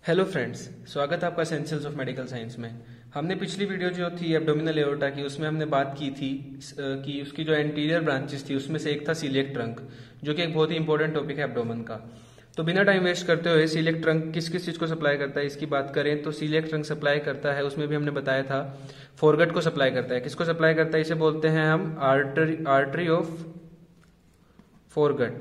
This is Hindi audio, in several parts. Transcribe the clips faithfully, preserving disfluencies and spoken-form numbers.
हेलो फ्रेंड्स, स्वागत है आपका एसेंशियल्स ऑफ मेडिकल साइंस में। हमने पिछली वीडियो जो थी एब्डोमिनल एओर्टा की, उसमें हमने बात की थी कि उसकी जो एंटीरियर ब्रांचेस थी उसमें से एक था सीलिएक ट्रंक, जो कि एक बहुत ही इंपॉर्टेंट टॉपिक है एब्डोमेन का। तो बिना टाइम वेस्ट करते हुए सीलिएक ट्रंक किस किस चीज को सप्लाई करता है इसकी बात करें तो सीलिएक ट्रंक सप्लाई करता है, उसमें भी हमने बताया था फोरगट को सप्लाई करता है। किसको सप्लाई करता है? इसे बोलते हैं हम आर्टरी आर्टरी ऑफ फोरगट।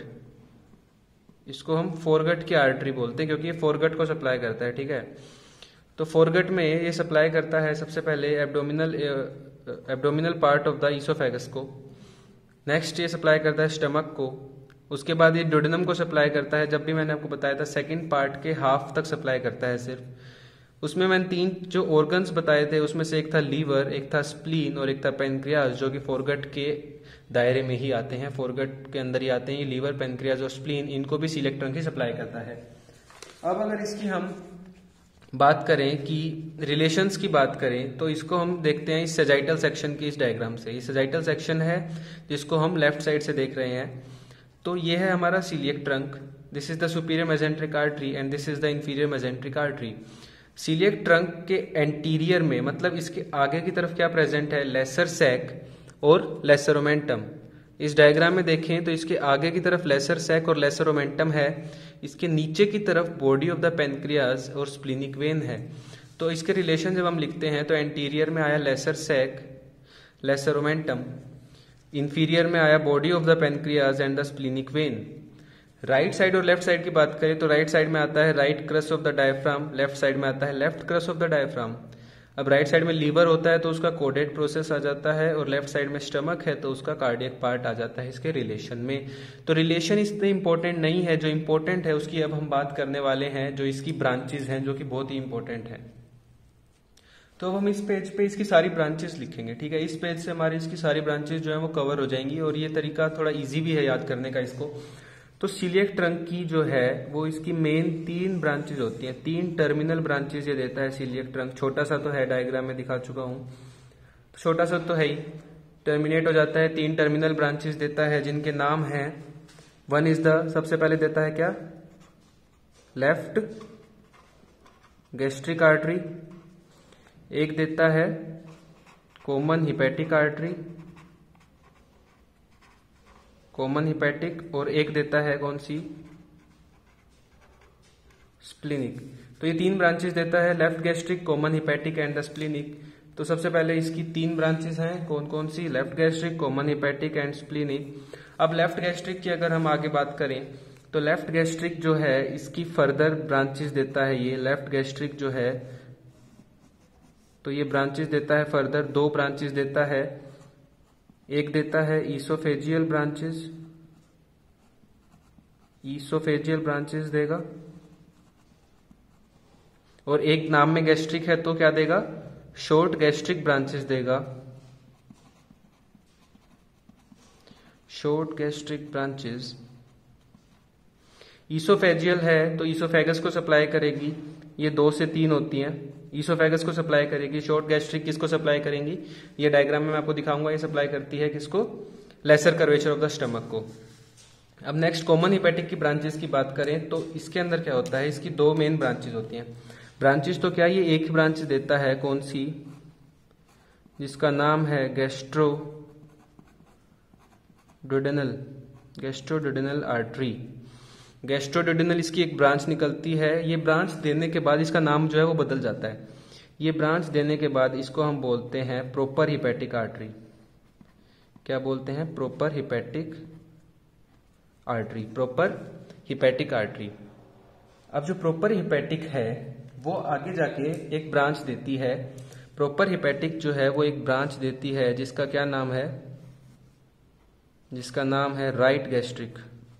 इसको हम फोरगट की आर्टरी बोलते हैं क्योंकि ये फोरगट को सप्लाई करता है। ठीक है, तो फोरगट में ये सप्लाई करता है सबसे पहले abdominal abdominal part of the oesophagus को। नेक्स्ट ये सप्लाई करता है स्टमक को। उसके बाद ये डोडेनम को सप्लाई करता है। जब भी मैंने आपको बताया था सेकंड पार्ट के हाफ तक सप्लाई करता है सिर्फ। उसमें मैंने तीन जो ऑर्गन्स बताए थे उसमें से एक था लीवर, एक था स्प्लीन और एक था पेनक्रियाज, जो कि फोरगट के दायरे में ही आते हैं, फोरगट के अंदर ही आते हैं। ये लीवर, पेनक्रियाज और स्प्लीन, इनको भी सीलिएक ट्रंक ही सप्लाई करता है। अब अगर इसकी हम बात करें कि रिलेशंस की बात करें तो इसको हम देखते हैं इस सेजाइटल सेक्शन की, इस डायग्राम से। ये सेजाइटल सेक्शन है जिसको हम लेफ्ट साइड से देख रहे हैं। तो ये है हमारा coeliac trunk. This is the superior mesenteric artery and this is the inferior mesenteric artery. Coeliac trunk के एंटीरियर में, मतलब इसके आगे की तरफ क्या प्रेजेंट है? लेसर सैक और लेसर ओमेंटम। इस डायग्राम में देखें तो इसके आगे की तरफ लेसर सैक और लेसर ओमेंटम है, इसके नीचे की तरफ बॉडी ऑफ द पेनक्रियाज और स्प्लिनिक वेन है। तो इसके रिलेशन जब हम लिखते हैं तो एंटीरियर में आया lesser sac, lesser omentum, inferior में आया body of the pancreas and the splenic vein. Right side और लेफ्ट साइड की बात करें तो राइट साइड में आता है right crus of the diaphragm, left side में आता है left crus of the diaphragm. अब राइट साइड में लीवर होता है तो उसका कोडेड प्रोसेस आ जाता है, और लेफ्ट साइड में स्टमक है तो उसका कार्डियक पार्ट आ जाता है इसके रिलेशन में। तो रिलेशन इतने इंपॉर्टेंट नहीं है, जो इंपॉर्टेंट है उसकी अब हम बात करने वाले हैं, जो इसकी ब्रांचेस हैं, जो कि बहुत ही इंपॉर्टेंट है। तो अब हम इस पेज पे इसकी सारी ब्रांचेस लिखेंगे। ठीक है, इस पेज से हमारी इसकी सारी ब्रांचेस जो है वो कवर हो जाएंगी, और ये तरीका थोड़ा ईजी भी है याद करने का इसको। तो सीलिएक ट्रंक की जो है वो इसकी मेन तीन ब्रांचेज होती हैं, तीन टर्मिनल ब्रांचेज ये देता है सीलिएक ट्रंक। छोटा सा तो है, डायग्राम में दिखा चुका हूं, तो छोटा सा तो है ही। टर्मिनेट हो जाता है, तीन टर्मिनल ब्रांचेज देता है जिनके नाम हैं, वन इज द, सबसे पहले देता है क्या? Left gastric artery. एक देता है common hepatic artery, common hepatic, और एक देता है कौन सी? स्प्लिनिक। तो ये तीन ब्रांचेस देता है, left gastric, common hepatic and the splenic. तो सबसे पहले इसकी तीन ब्रांचेस हैं, कौन कौन सी? Left gastric, common hepatic and splenic. अब लेफ्ट गैस्ट्रिक की अगर हम आगे बात करें तो लेफ्ट गैस्ट्रिक जो है इसकी फर्दर ब्रांचेस देता है। ये लेफ्ट गैस्ट्रिक जो है तो ये ब्रांचेस देता है फर्दर, दो ब्रांचेस देता है। एक देता है ईसोफेजियल ब्रांचेस, ईसोफेजियल ब्रांचेस देगा, और एक नाम में गैस्ट्रिक है तो क्या देगा? शॉर्ट गैस्ट्रिक ब्रांचेस देगा, शॉर्ट गैस्ट्रिक ब्रांचेस। ईसोफेजियल है तो ईसोफेगस को सप्लाई करेगी, ये दो से तीन होती हैं, ईसोफेगस को सप्लाई करेगी। शॉर्ट गैस्ट्रिक किसको सप्लाई करेंगी? ये डायग्राम में मैं आपको दिखाऊंगा। ये सप्लाई करती है किसको? Lesser curvature of the stomach को। अब नेक्स्ट कॉमन हिपैटिक की ब्रांचेस की बात करें तो इसके अंदर क्या होता है? इसकी दो मेन ब्रांचेस होती हैं। ब्रांचेस तो क्या, ये एक ब्रांच देता है, कौन सी? जिसका नाम है gastro duodenal, gastro duodenal artery. Gastroduodenal इसकी एक ब्रांच निकलती है। ये ब्रांच देने के बाद इसका नाम जो है वो बदल जाता है। ये ब्रांच देने के बाद इसको हम बोलते हैं प्रॉपर हिपैटिक आर्टरी। क्या बोलते हैं? Proper hepatic artery, proper hepatic artery. अब जो प्रॉपर हिपैटिक है वो आगे जाके एक ब्रांच देती है। प्रॉपर हिपैटिक जो है वो एक ब्रांच देती है जिसका क्या नाम है? जिसका नाम है राइट गैस्ट्रिक।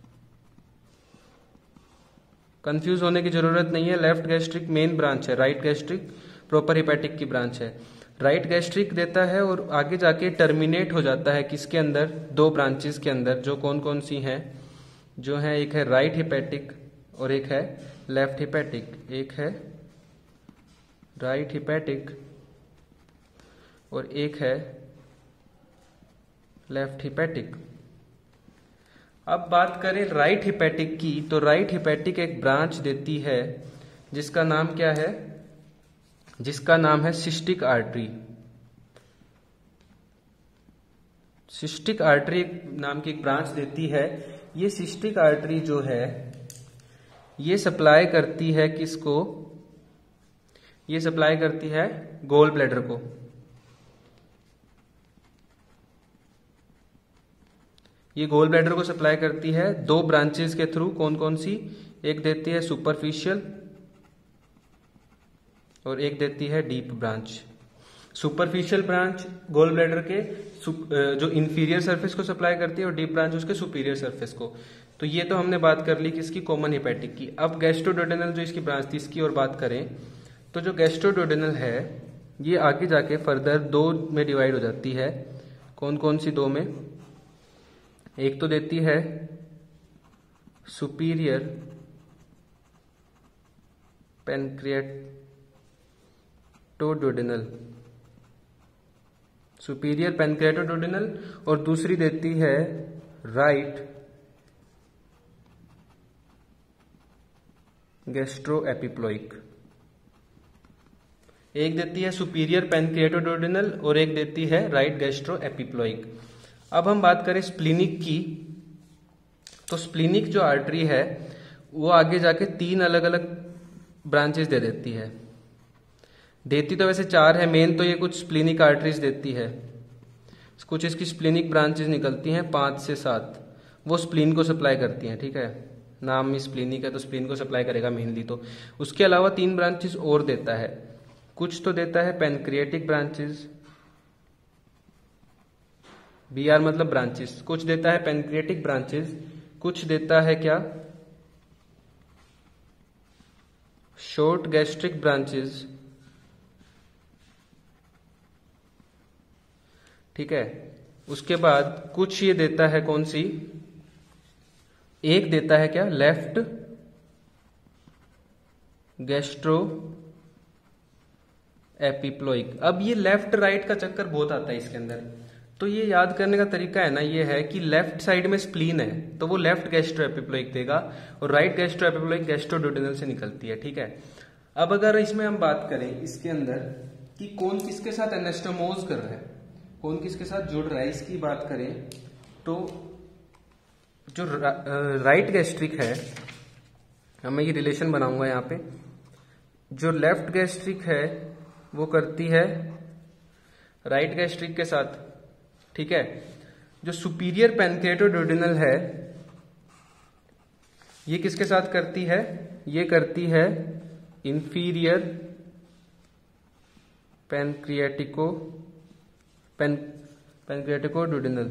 कंफ्यूज होने की जरूरत नहीं है, लेफ्ट गैस्ट्रिक मेन ब्रांच है, राइट गैस्ट्रिक प्रॉपर हिपैटिक की ब्रांच है। राइट गैस्ट्रिक देता है और आगे जाके टर्मिनेट हो जाता है किसके अंदर? दो ब्रांचेस के अंदर, जो कौन कौन सी हैं? जो है एक है राइट हिपैटिक और एक है लेफ्ट हिपैटिक। एक है राइट हिपैटिक और एक है लेफ्ट हिपैटिक। अब बात करें राइट हिपैटिक की, तो राइट हिपैटिक एक ब्रांच देती है जिसका नाम क्या है, जिसका नाम है सिस्टिक आर्टरी। सिस्टिक आर्टरी नाम की एक ब्रांच देती है। ये सिस्टिक आर्टरी जो है ये सप्लाई करती है किसको, ये सप्लाई करती है गोल ब्लैडर को। ये गोल ब्लैडर को सप्लाई करती है दो ब्रांचेस के थ्रू। कौन कौन सी, एक देती है सुपरफिशियल और एक देती है deep branch. Superficial branch gall bladder के जो इंफीरियर सरफेस को सप्लाई करती है और डीप ब्रांच उसके सुपीरियर सरफेस को। तो ये तो हमने बात कर ली किसकी, कॉमन हेपेटिक की। अब गैस्ट्रोडुओडेनल जो इसकी ब्रांच थी इसकी और बात करें तो जो गैस्ट्रोडुओडेनल है ये आगे जाके फर्दर दो में डिवाइड हो जाती है। कौन कौन सी दो में, एक तो देती है सुपीरियर पैनक्रिएटोडुओडेनल, सुपीरियर पैनक्रिएटोडुओडेनल, और दूसरी देती है राइट गैस्ट्रोएपिप्लोइक। एक देती है सुपीरियर पैनक्रिएटोडुओडेनल और एक देती है राइट गैस्ट्रोएपिप्लोइक। अब हम बात करें स्प्लीनिक की, तो स्प्लीनिक जो आर्टरी है वो आगे जाके तीन अलग अलग ब्रांचेस दे देती है। देती तो वैसे चार है मेन, तो ये कुछ स्प्लीनिक आर्टरीज देती है, कुछ इसकी स्प्लीनिक ब्रांचेस निकलती हैं पांच से सात, वो स्प्लीन को सप्लाई करती हैं। ठीक है, नाम में स्प्लीनिक है तो स्प्लीन को सप्लाई करेगा मेनली। तो उसके अलावा तीन ब्रांचेस और देता है, कुछ तो देता है पैनक्रिएटिक ब्रांचेस, बी आर मतलब ब्रांचेस, कुछ देता है पैनक्रिएटिक ब्रांचेस, कुछ देता है क्या शॉर्ट गैस्ट्रिक ब्रांचेस। ठीक है, उसके बाद कुछ ये देता है कौन सी, एक देता है क्या लेफ्ट गैस्ट्रो एपिप्लोइक। अब ये लेफ्ट राइट का चक्कर बहुत आता है इसके अंदर, तो ये याद करने का तरीका है ना ये है कि लेफ्ट साइड में स्प्लीन है तो वो लेफ्ट गैस्ट्रो एपिप्लोइक देगा और राइट गैस्ट्रो एपिप्लोइक गैस्ट्रोडुओडेनल से निकलती है। ठीक है, अब अगर इसमें हम बात करें इसके अंदर कि कौन किसके साथ एनास्टोमोज कर रहा है, कौन किसके साथ जुड़ रहा है, इसकी बात करें तो जो राइट गैस्ट्रिक है, मैं ये रिलेशन बनाऊंगा यहाँ पे, जो लेफ्ट गैस्ट्रिक है वो करती है राइट गैस्ट्रिक के साथ। ठीक है, जो सुपीरियर पैनक्रिएटोडुओडेनल है ये किसके साथ करती है, ये करती है inferior pancreatico pan pancreaticoduodenal.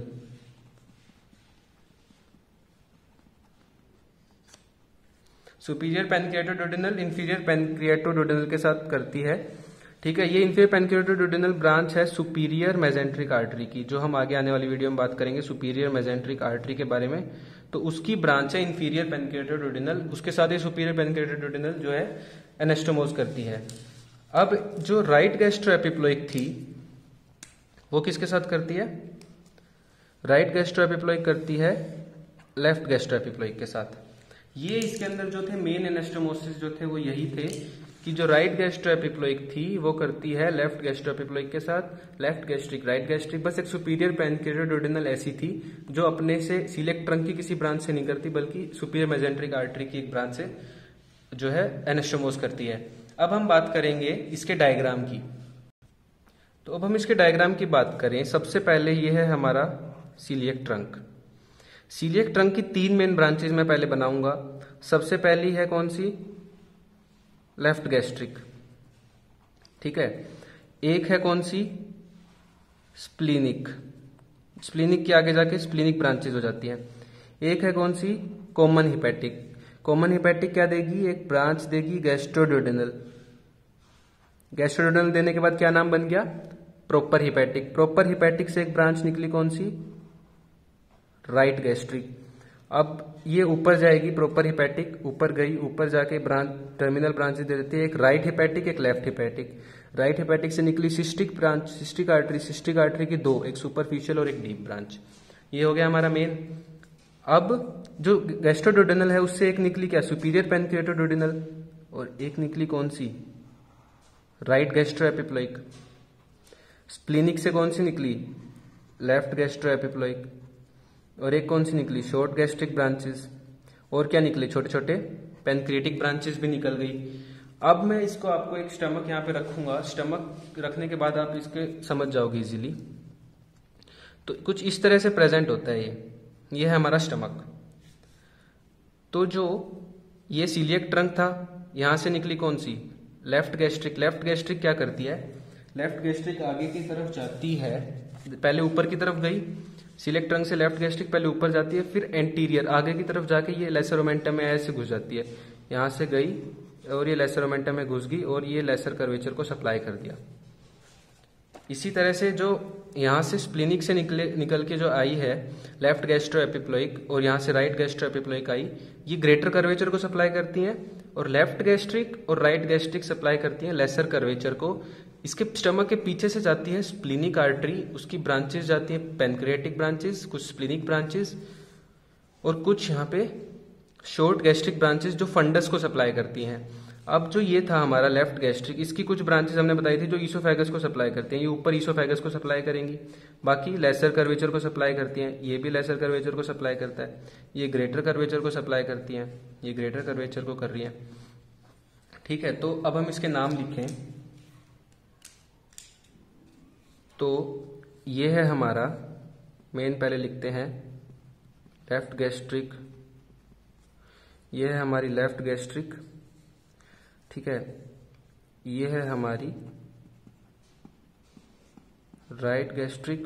Superior pancreaticoduodenal inferior pancreaticoduodenal के साथ करती है। ठीक है, ये इंफीरियर पैनक्रिएटोडुओडेनल ब्रांच है सुपीरियर मेजेंट्रिक आर्टरी की, जो हम आगे आने वाली वीडियो में बात करेंगे सुपीरियर मेजेंट्रिक आर्टरी के बारे में। तो उसकी ब्रांच है इंफीरियर पैनक्रिएटोडुओडेनल, उसके साथ ही सुपीरियर पैनक्रिएटोडुओडेनल जो है एनास्टोमोज करती है। अब जो राइट गैस्ट्रोएपिप्लोइक थी वो किसके साथ करती है, राइट गैस्ट्रोएपिप्लोइक करती है लेफ्ट गैस्ट्रोएपिप्लोइक के साथ। ये इसके अंदर जो थे मेन एनास्टोमोसिस जो थे वो यही थे कि जो राइट गैस्ट्रोएपिप्लोइक थी वो करती है लेफ्ट गैस्ट्रोएपिप्लोइक के साथ लेफ्ट गैस्ट्रिक राइट गैस्ट्रिक। बस एक सुपीरियर पैनक्रिएटोडुओडेनल ऐसी थी जो अपने से सीलेक्ट ट्रंक की किसी ब्रांच से नहीं करती बल्कि सुपीरियर मेजेंट्रिक आर्टरी की एक ब्रांच से जो है एनास्टोमोस करती है। अब हम बात करेंगे इसके डायग्राम की। तो अब हम इसके डायग्राम की बात करें, सबसे पहले ये है हमारा सीलिएक ट्रंक। सीलिएक ट्रंक की तीन मेन ब्रांचेज मैं पहले बनाऊंगा। सबसे पहली है कौन सी, लेफ्ट गैस्ट्रिक। ठीक है, एक है कौन सी, स्प्लीनिक। स्प्लीनिक के आगे जाके स्प्लीनिक ब्रांचेज हो जाती हैं। एक है कौन सी, कॉमन हिपैटिक। कॉमन हिपैटिक क्या देगी, एक ब्रांच देगी गैस्ट्रोडुओडेनल। गैस्ट्रोडुओडेनल देने के बाद क्या नाम बन गया, प्रॉपर हिपैटिक। प्रॉपर हिपैटिक से एक ब्रांच निकली कौन सी, राइट गैस्ट्रिक। अब ये ऊपर जाएगी प्रॉपर हिपैटिक, ऊपर गई, ऊपर जाके ब्रांच टर्मिनल ब्रांचेस दे देती है, एक राइट हिपैटिक एक लेफ्ट हिपैटिक। राइट हिपैटिक से निकली cystic branch, cystic artery. Cystic artery की दो, एक सुपरफिशियल और एक डीप ब्रांच। ये हो गया हमारा मेन। अब जो गैस्ट्रोडुओडेनल है उससे एक निकली क्या, सुपीरियर पैनक्रिएटोडुओडेनल। और एक निकली कौन सी, राइट गैस्ट्रोएपिप्लोइक। स्प्लीनिक से कौन सी निकली, लेफ्ट गैस्ट्रोएपिप्लोइक। और एक कौन सी निकली, शॉर्ट गैस्ट्रिक ब्रांचेस। और क्या निकले, छोटे छोटे पैनक्रिएटिक ब्रांचेस भी निकल गई। अब मैं इसको आपको एक स्टमक यहाँ पे रखूंगा, स्टमक रखने के बाद आप इसके समझ जाओगे इजीली। तो कुछ इस तरह से प्रेजेंट होता है ये ये है हमारा स्टमक। तो जो ये सीलिएक ट्रंक था, यहां से निकली कौन सी, लेफ्ट गैस्ट्रिक। लेफ्ट गैस्ट्रिक क्या करती है, लेफ्ट गैस्ट्रिक आगे की तरफ जाती है, पहले ऊपर की तरफ गई, सीलिएक ट्रंक से लेफ्ट गैस्ट्रिक पहले ऊपर जाती है, फिर एंटीरियर आगे की तरफ जाके ये लेसर ओमेंटम में ऐसे घुस जाती है, यहां से गई और ये लेसर ओमेंटम में घुस गई और ये लेसर कर्वेचर को सप्लाई कर दिया। इसी तरह से जो यहाँ से स्प्लीनिक से निकले निकल के जो आई है लेफ्ट गैस्ट्रोएपिप्लोइक और यहाँ से राइट गैस्ट्रोएपिप्लोइक आई, ये ग्रेटर कर्वेचर को सप्लाई करती हैं और लेफ्ट गैस्ट्रिक और राइट गैस्ट्रिक सप्लाई करती हैं लेसर कर्वेचर को। इसके स्टमक के पीछे से जाती है स्प्लीनिक आर्टरी, उसकी ब्रांचेस जाती हैं पैनक्रिएटिक ब्रांचेस, कुछ स्प्लीनिक ब्रांचेस और कुछ यहाँ पे शॉर्ट गैस्ट्रिक ब्रांचेस जो फंडस को सप्लाई करती हैं। अब जो ये था हमारा लेफ्ट गैस्ट्रिक, इसकी कुछ ब्रांचेस हमने बताई थी जो ईसोफेगस को सप्लाई करते हैं, ये ऊपर ईसोफेगस को सप्लाई करेंगी, बाकी लेसर कर्वेचर को सप्लाई करती हैं, ये भी लेसर कर्वेचर को सप्लाई करता है, ये ग्रेटर कर्वेचर को सप्लाई करती हैं, ये ग्रेटर कर्वेचर को कर रही है। ठीक है, तो अब हम इसके नाम लिखें। तो ये है हमारा मेन, पहले लिखते हैं लेफ्ट गैस्ट्रिक, ये है हमारी लेफ्ट गैस्ट्रिक। ठीक है, ये है हमारी राइट गैस्ट्रिक,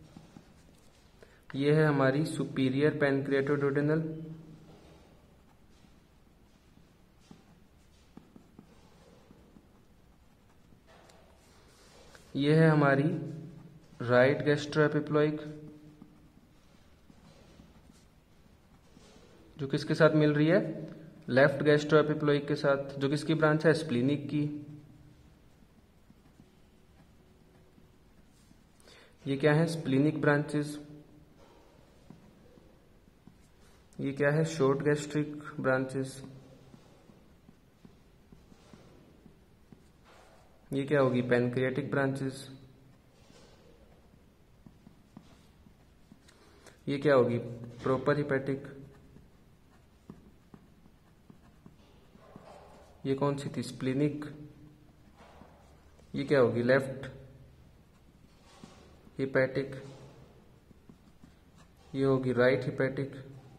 ये है हमारी सुपीरियर पैनक्रिएटोडुडेनल, ये है हमारी राइट गैस्ट्रोएपिप्लोइक जो किसके साथ मिल रही है, लेफ्ट गैस्ट्रोएपिप्लोइक के साथ, जो किसकी ब्रांच है, स्प्लीनिक की। ये क्या है, स्प्लीनिक ब्रांचेस। ये क्या है, शॉर्ट गैस्ट्रिक ब्रांचेस। ये क्या होगी, पैनक्रिएटिक ब्रांचेस। ये क्या होगी, प्रॉपर हिपैटिक। ये कौन सी थी, स्प्लीनिक। ये क्या होगी, लेफ्ट हिपैटिक। ये होगी राइट हिपैटिक।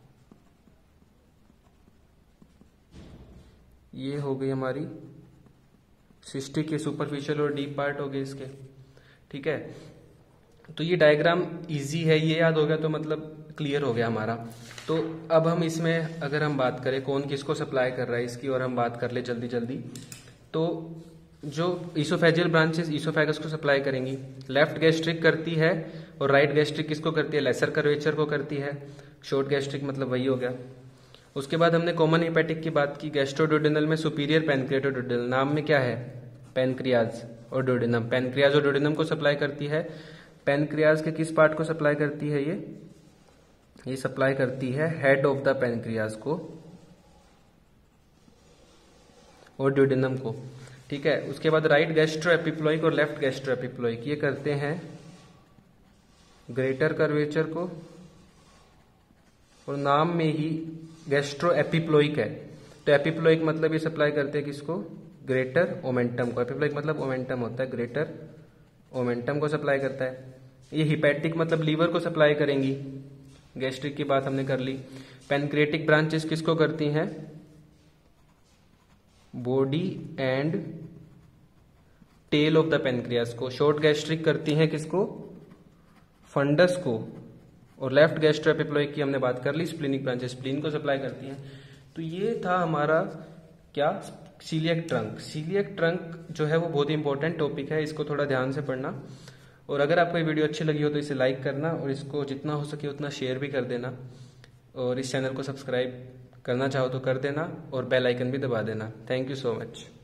ये हो गई हमारी सिस्टिक, ये सुपरफिशियल और डीप पार्ट हो गए इसके। ठीक है, तो ये डायग्राम इजी है, ये याद हो गया तो मतलब क्लियर हो गया हमारा। तो अब हम इसमें अगर हम बात करें कौन किसको सप्लाई कर रहा है इसकी, और हम बात कर ले जल्दी जल्दी, तो जो ईसोफेजियल ब्रांचेस ईसोफेगस को सप्लाई करेंगी, लेफ्ट गैस्ट्रिक करती है और राइट गैस्ट्रिक किसको करती है, लेसर कर्वेचर को करती है। शॉर्ट गैस्ट्रिक मतलब वही हो गया। उसके बाद हमने कॉमन हिपैटिक की बात की, गैस्ट्रोडुडेनल में सुपीरियर पैनक्रिएटोडुडेनल, नाम में क्या है, पैनक्रियाज और डोडेनम, पैनक्रियाज और डोडेनम को सप्लाई करती है। पैनक्रियाज के किस पार्ट को सप्लाई करती है, ये ये सप्लाई करती है हेड ऑफ द पैनक्रियाज को और ड्यूडेनम को। ठीक है, उसके बाद राइट गैस्ट्रोएपिप्लोइक और लेफ्ट गैस्ट्रोएपिप्लोइक ये करते हैं ग्रेटर कर्वेचर को, और नाम में ही गैस्ट्रोएपिप्लोइक है, तो एपिप्लोइक मतलब ये सप्लाई करते हैं किसको, ग्रेटर ओमेंटम को। एपिप्लोइक मतलब ओमेंटम होता है, ग्रेटर ओमेंटम को सप्लाई करता है। ये हिपैटिक मतलब लीवर को सप्लाई करेंगी। गैस्ट्रिक की बात हमने कर ली। पैनक्रिएटिक ब्रांचेस किसको करती हैं, body and tail of the pancreas को। शॉर्ट गैस्ट्रिक करती हैं किसको, फंडस को। और लेफ्ट गैस्ट्रोएपिप्लोइक की हमने बात कर ली, स्प्लीनिक ब्रांचेस स्प्लीन को सप्लाई करती हैं। तो ये था हमारा क्या, सीलिएक ट्रंक। सीलिएक ट्रंक जो है वो बहुत ही इंपॉर्टेंट टॉपिक है, इसको थोड़ा ध्यान से पढ़ना। और अगर आपको ये वीडियो अच्छी लगी हो तो इसे लाइक करना और इसको जितना हो सके उतना शेयर भी कर देना, और इस चैनल को सब्सक्राइब करना चाहो तो कर देना और बेल आइकन भी दबा देना। Thank you so much.